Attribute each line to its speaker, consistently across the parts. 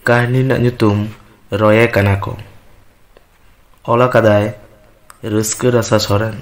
Speaker 1: ᱠᱟᱹᱦᱱᱤ ᱨᱮᱱᱟᱜ ᱧᱩᱛᱩᱢ ᱨᱚᱭᱮ ᱠᱟᱱᱟ ᱠᱚ। ᱚᱞ ᱟᱠᱟᱫᱟᱭ ᱨᱟᱹᱥᱠᱟᱹ ᱨᱟᱥᱟ ᱥᱚᱨᱮᱱ।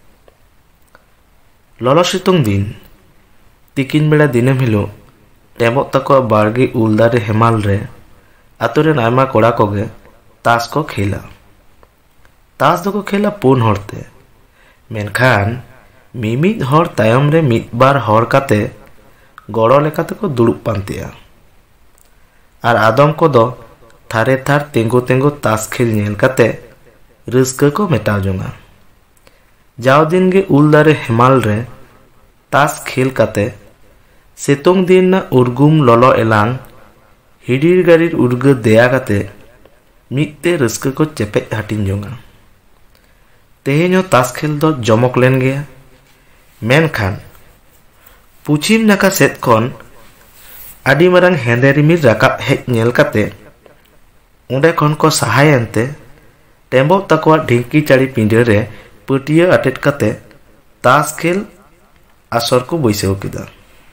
Speaker 1: ᱞᱚᱞᱚ ᱥᱤᱛᱩᱝ ᱫᱤᱱ ᱛᱤᱠᱤᱱ ᱵᱮᱲᱟ ᱫᱤᱱᱟᱹᱢ ᱦᱤᱞᱳᱜ ᱴᱮᱵᱚᱜ ᱛᱟᱠᱚᱣᱟᱜ ᱵᱟᱲᱜᱮ ᱩᱞ ᱫᱟᱨᱮ ᱦᱮᱢᱟᱞ ᱨᱮ ᱟᱛᱳ ᱨᱮᱱ ᱟᱭᱢᱟ ᱠᱚᱲᱟ ᱠᱚᱜᱮ ᱛᱟᱥ ᱠᱚ ᱠᱷᱮᱞᱟ। ᱛᱟᱥ ᱫᱚᱠᱚ ᱠᱷᱮᱞᱟ 4 ᱦᱚᱲᱛᱮ, ᱢᱮᱱᱠᱷᱟन ᱢᱤᱢᱤᱫ ᱦᱚᱲ ᱛᱟᱭᱚᱢ ᱨᱮ ᱢᱤᱫ ᱵᱟᱨ ᱦᱚᱲ ᱠᱟᱛᱮ ᱜᱚᱲᱚ ᱞᱮᱠᱟ ᱛᱮᱠᱚ ᱫᱩᱲᱩᱵ ᱯᱟᱱᱛᱮᱜᱼᱟ। ᱟᱨ ᱟᱫᱚᱢ ᱠᱚᱫᱚ ᱛᱷᱟᱨᱮ ᱛᱷᱟᱨ ᱛᱮᱸᱜᱳ ᱛᱟᱥ ᱠᱷᱮᱞ ᱧᱮᱞ ᱠᱟᱛᱮ ᱨᱟᱹᱥᱠᱟᱹ ᱠᱚ ᱢᱮᱴᱟᱣ ᱡᱚᱝᱟ। जाव दिन गे उल दारे हेमाल रे तास खेल काते सितुंग दिन ना उर्गुम ललो एलांग हिडीर गारीर उर्ग देया काते मित्ते रस्क को चेपे हाटिन जोंगा। तेहेño तास खेल दो जमक लेन गया, मेनखान पुछिम नाका सेत खन आदि मारांग हेंदे रिमिल राकाब हेज नेल काते उंडे खन को सहायनते टेम्बो तकवा ढिंकी चाड़ी पिंडे रे पटिया अटेट काते तास खेल आसर को बैसाव केदा।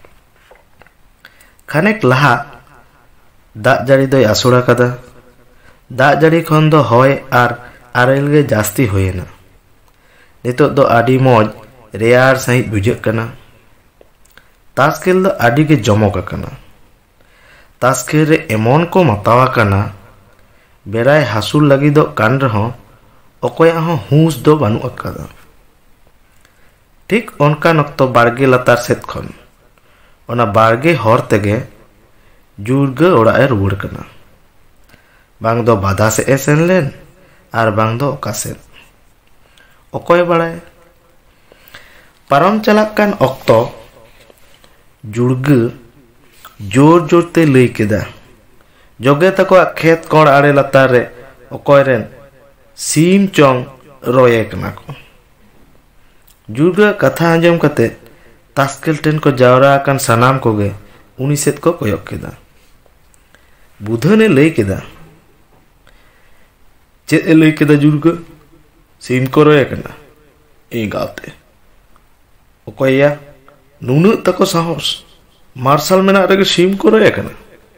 Speaker 1: खानेक लहा दाग जाड़ी दोय आसुड़ा कादा। दाग जाड़ी खन दो हय आर आरेल गे जास्ती होयेना। नितो दो आडी मौज रेयार सहित बुझाग कना। तास खेल दो आडी गे जमक आकना। तास खेल रे एमन को मतावा कना बेराय हासुर लगी दो कान रहो अकोया हो हुस दो बानु अकादा। ठीक ओनका नक्तो बारगे लतार सेत खन ओना बारगे हर तेगे जुर्ग ओड़ा ए रुवर कना। बांग दो बाधा से ए सेन लेन आर बांग दो ओका सेन अकोय बाड़ाय। पारम चलाक कान अक्तो जुर्ग जोर जोर ते लई केदा जोगे तको खेत कोड़ आड़े लतार रे अकोय रेन सीम चोंग रोये कना को। जुर्गा कथा आंजम कते तास्केल टेन को जावरा कान सनाम कोगे उनी सेत को कोयक केदा। बुधने लई केदा चेत ए लई केदा जुर्गा सीम को रोये कना ए गाते अकोया नुनु तको साहस मार्शल मेना रेगे सीम को रोये कना।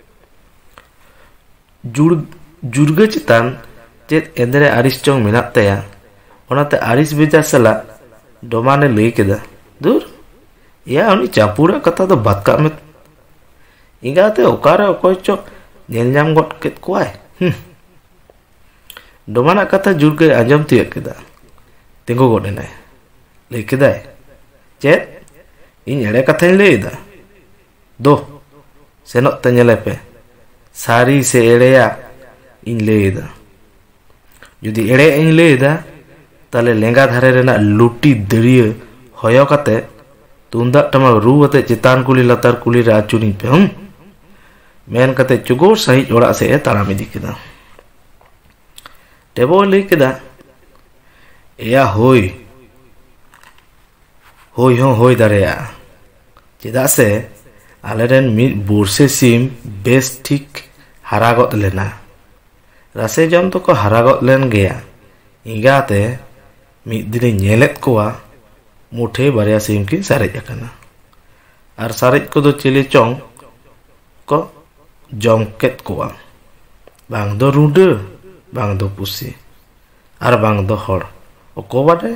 Speaker 1: जुर्गा चितान चेत एंदरे आरिस चोंग मेनात तया ओनाते आरिस बेजा सला डोमाने लई केदा दूर या उनी चापुरा कथा दो बात का में इंगाते ओकारे ओकोय चो नेल नाम गट केत कोआय। डोमाना कथा जुर्गे आंजम तिया केदा तिंगो गड एनाय लई केदाय चेत इन एड़े कथाኝ लईदा दो सेनोत ते नेले पे सारी से एड़ेया इन लईदा। जुदी एड़े इन लईदा ताले लेंगा धारे रेना लुटी दरिया होयो काते तुंदाक टमाक रू अते चितान कुली लतार कुली रे आचुरिन पे मेन काते चुगोर सही ओड़ा से ए ताराम इदी केदा। टेबो लई केदा एया होय होय हो होय दारेया चेदा से आलेरेन मिद बुरसे सीम बेस ठीक हारागत लेना। रासे जम तो को हारागत लेन गया इंगाते मिद दिने नेलेत कोआ मुठे बारिया सीम की सारेज आकना आर सारेज को दो चिली चोंग को जम केत कोआ बांग दो रुडे बांग दो पुसी आर बांग दो हर ओको बाडे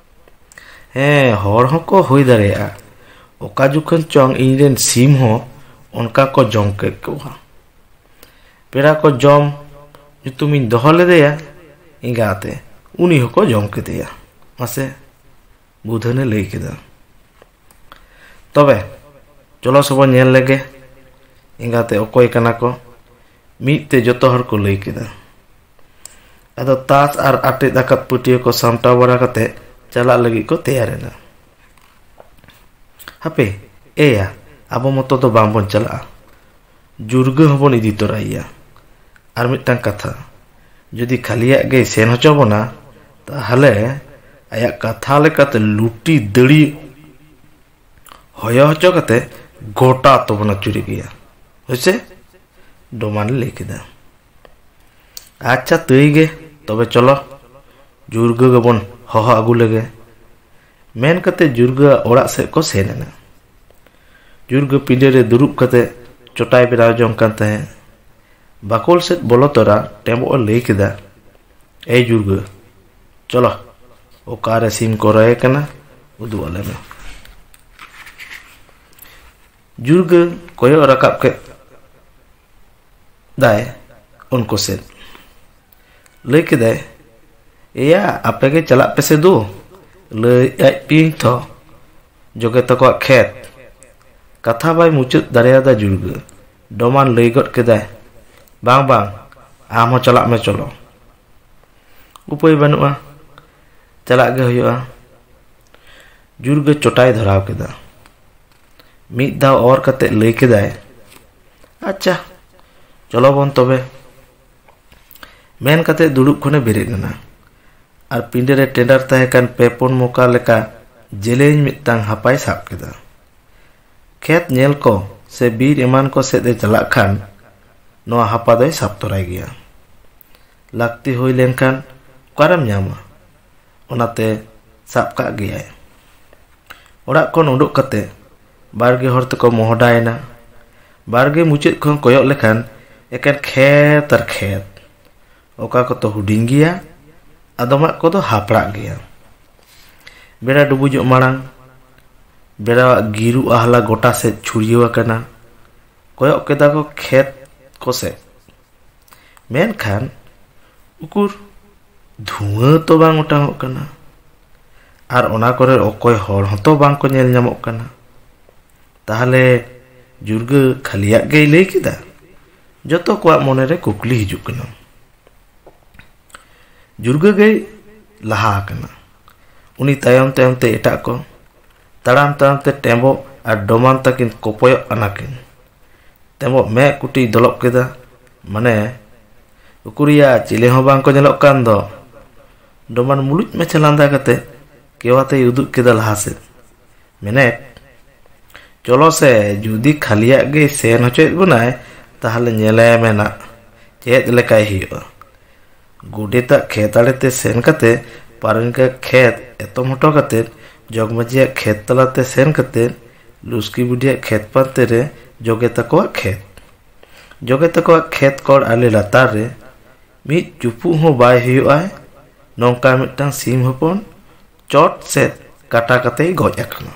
Speaker 1: हर हको होई दारेया ओका जुखन चोंग इनरेन सीम हो उनका को जम केत कोआ पेड़ा को जम तुमिन दोहो लेदेया इंगाते उनी हको जम केदेया मासे बुधने लई केदा। तबे चलो सब नेल लेगे इंगाते अकोय कना को मिते जतो हर को लई केदा। अदो तास आर आटे दाकत पटिया को सामटा बड़ा कते चला लगी को तैयारेना। हापे एया आबो मतो तो बांबन चला जुर्ग हबन इदी तोराइया आर मिटन कथा जुदी खालिया गे सेन होचो बना ताहले आया कथा लेकाते लुटी दड़ी होयो होचो कते गोटा तो बना चुरी गया होइसे डोमान लई केदा। अच्छा तई गे तबे चलो जुर्ग गबन हहो आगु लेगे मेन कते जुर्ग ओड़ा से को सेनेना। जुर्ग पिंडे रे दुरुब कते चोटाई बेराव जोंग कान तहे ᱵᱟᱠᱚᱞ ᱥᱮᱫ ᱵᱚᱞᱚ ᱛᱚᱨᱟ ᱴᱮᱸᱵᱚᱜ ᱮ ᱞᱟᱹᱭ ᱠᱮᱫᱟ, ᱮᱭ ᱡᱩᱨᱜᱟᱹ, ᱪᱚᱞᱚ ᱚᱠᱟᱨᱮ ᱥᱤᱢ ᱠᱚ ᱨᱚᱭᱮ ᱠᱟᱱᱟ ᱩᱫᱩᱜ ᱟᱞᱮ ᱢᱮ। ᱡᱩᱨᱜᱟᱹ ᱠᱚᱭᱚᱜ ᱨᱟᱠᱟᱵ ᱠᱮᱫ ᱫᱟᱭ ᱩᱱᱠᱩ ᱥᱮᱫ। ᱞᱟᱹᱭ ᱠᱮᱫᱟᱭ, एया आपेगे चला पेसे दो लय पिंग थो जोगे तको खेत कथा बाय मुचाद दाड़ेयादा जुर्गा डोमान लय गद केदाय, बांग बांग आम चला में चलो। उपाय बानुआ, चला गे हुयुआ। जुर्गा चोटाई धराव केदा। मिद दाव और कते लय केदाय, अच्छा चलो बन तबे। मेन कते दुड़ुब खने बेरेद एना और पिंडे रे टेंडर तहेकान पेपुन मोका लेका जेलेñ मिदटांग हापाय साब केदा। खेत नेल को से बीर एमान को सेदे चला खान नोआ हापा दोय साब तोराय गया। लाक्ति हुई लेनखान ओकारेम ᱧᱟᱢᱟ ओनाते साब काग गयाय। ओड़ा खन उडुक कते बारगे हर तको मोहडायना। बारगे मुचाद खन कोयok लेखान एकेन खेत आर खेत, ओका को तो हुडिंग गया आदमाक को तो हापड़ा गया। बेड़ा डुबुजोग माड़ांग बेड़ा गिरु आहला गोटा से छुड़ियो आकना। कोयok केदा को खेत को से मेनखान उकुर धुआं तो बांग उटांगोग कना आर ओना करे अकोय हर हतो बांग को नेल ᱧᱟᱢᱚᱜ कना। ताहले जुर्गा खालियाग गेय लay केदा। जतो कोआग मोने रे कुकली हिजुग कना। जुर्गा गई लहा कना। उनी तायम तायम ते एटा को ताड़ाम ताड़ाम ते टेंबो और डोमान तकिन कोपयक अनाकिन। टेंबो मे कुटी दलब केदा, माने उकुरिया चिले हों बांग को नेलोग कान दो। डोमान मुलुज में चलांदा कते केवाते उदुग केदा लहा से। मेने चलो से जुदी खालियाग गे सेन होचोयेद बोनाय ताहले नेले मेना चेद लेकाय हुयुआ। गुडेता खेत आड़ेते सेन कते पारंगा खेत एतो मोटो कते जगमजिया खेत तलाते सेन कते लुस्की बुढ़िया खेत पाते रे जोगे तको खेत कोड़ आले लातार रे मिद चुपु हो बाय हुयुआय। नोंका मिदटांग सीम हपन चोट से काटा कते गज आकना।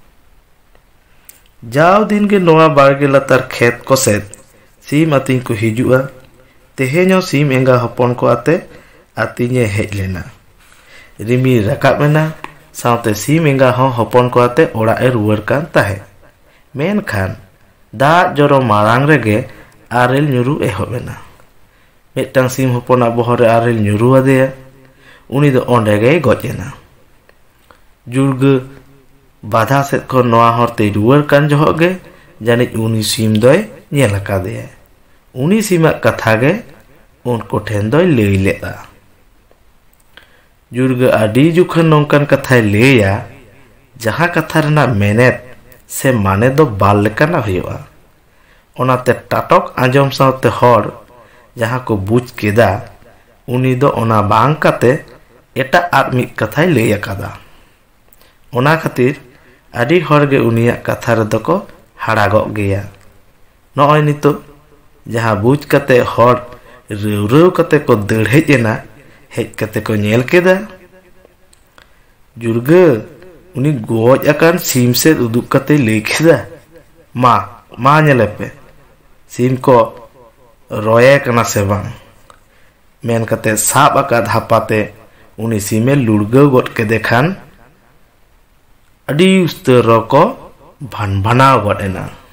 Speaker 1: जाव दिन गे नोआ बारगे लातार खेत को सेद सीम आतिंग को हिजुआ। तेहेño सीम एंगा हपन को आते आतिñe हेज लेना। रिमी राकाब एना सावते सीम एंगा हों हपन को आते ओड़ा ए रुवर कान ताहे। मेनखान दाग जरो मारांग रेगे आरेल ᱧᱩᱨᱩ एहोबेना। मिदटांग सीम हपना बहरे आरेल ᱧᱩᱨᱩ आदेया। उनी दो ओंडे गे गज एना। जुर्गा बाधा सेद खन नोआ हरते रुवर कान जहग गे जानिज उनी सीम दोय नेल आकादेया। उनी सीमाक कथा गे उनको ठेन दोय लय लेदा। जुर्गा आडी जुखन नोंकान कथाय लैया जहां कथा रेना मेनेत से माने दो बाल लेकाना हुयुआ। ओनाते टाटक आंजम सावते हर जहां को बुझ केदा उनी दो ओना बांग काते एटा आर मिद कथाय लय आकादा। ओना खातिर आडी हर गे उनिया कथा रेदो को हाड़ागोग गेया। नॉय नितो जहां बुझ कते हर रेव कते को दड़ हेज एना हेज कते को नेल केदा। जुर्गा उनी गज आकान सीम से उदुग कते लय केदा, मा नेले पे सीम को रोये कना से बांग। मेन कते साब आकाद हापाते उनी सीमे लुड़गाव गद केदे खान अडी उस्तार को भनभनाव गद एना।